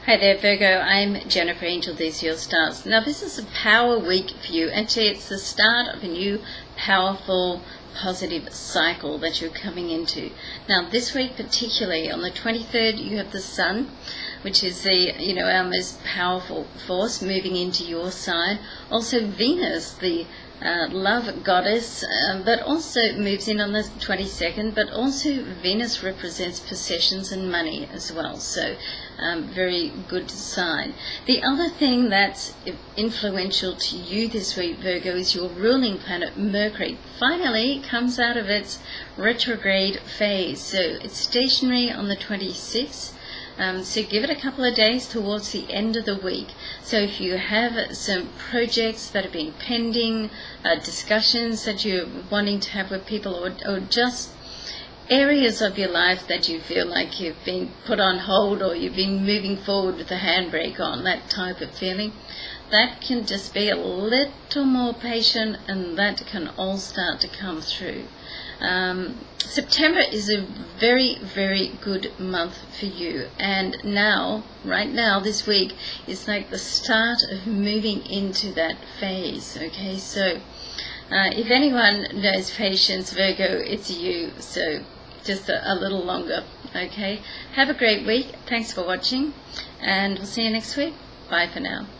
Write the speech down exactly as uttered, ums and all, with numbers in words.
Hi there, Virgo. I'm Jennifer Angel. These are your stars. Now, this is a power week for you. Actually, it's the start of a new, powerful, positive cycle that you're coming into. Now, this week, particularly on the twenty-third, you have the Sun, which is the, you know, our most powerful force moving into your side. Also, Venus, the uh, love goddess, uh, but also moves in on the twenty-second. But also, Venus represents possessions and money as well. So, um, very good sign. The other thing that's influential to you this week, Virgo, is your ruling planet Mercury. Finally, comes out of its retrograde phase. So it's stationary on the twenty-sixth. Um, so give it a couple of days towards the end of the week. So if you have some projects that have been pending, uh, discussions that you're wanting to have with people, or, or just areas of your life that you feel like you've been put on hold, or you've been moving forward with the handbrake on, that type of feeling, that can just be a little more patient, and that can all start to come through. Um, September is a very, very good month for you, and now, right now, this week, is like the start of moving into that phase, okay? So, uh, if anyone knows patience, Virgo, it's you, so just a, a little longer, okay? Have a great week. Thanks for watching, and we'll see you next week. Bye for now.